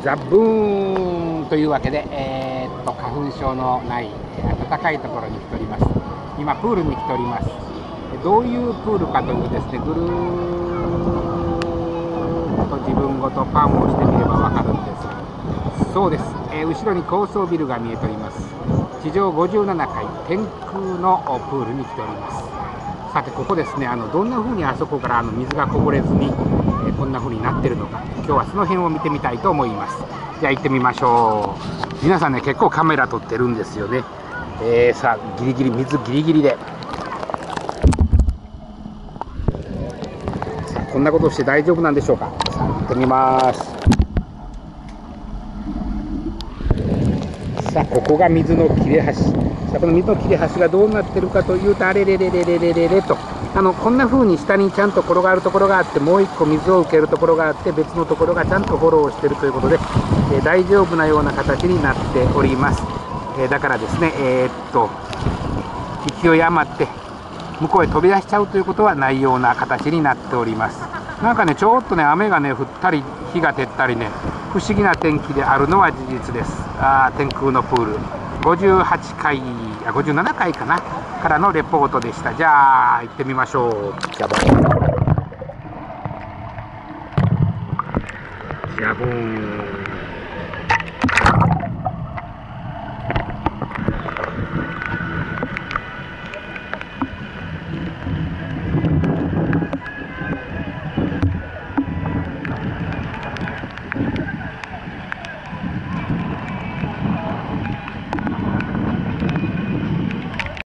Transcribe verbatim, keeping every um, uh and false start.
ザ・ブーンというわけで、えー、っと花粉症のない暖かいところに来ております。今プールに来ております。どういうプールかというですね、ぐるーっと自分ごとパンをしてみればわかるんですが、そうです、えー、後ろに高層ビルが見えております。地上ごじゅうななかい天空のプールに来ております。さてここですね、あのどんな風にあそこからあの水がこぼれずに、えー、こんな風になってるのか、今日はその辺を見てみたいと思います。じゃあ行ってみましょう。皆さんね、結構カメラ撮ってるんですよね。えー、さあギリギリ水ギリギリで、さあこんなことをして大丈夫なんでしょうか。さあ行ってみます。さあここが水の切れ端。さあこの水の切れ端がどうなってるかというと、あれれれれれれれれと、あのこんな風に下にちゃんと転がるところがあって、もう一個水を受けるところがあって、別のところがちゃんとフォローしているということで、えー、大丈夫なような形になっております。えー、だからですね、えー、っと勢い余って向こうへ飛び出しちゃうということはないような形になっております。なんかね、ちょっとね、雨がね降ったり日が照ったりね、不思議な天気であるのは事実です。あー、天空のプールごじゅうはちかい、あごじゅうななかいかなからのレポートでした。じゃあ行ってみましょう。じゃぼんじゃぼーん。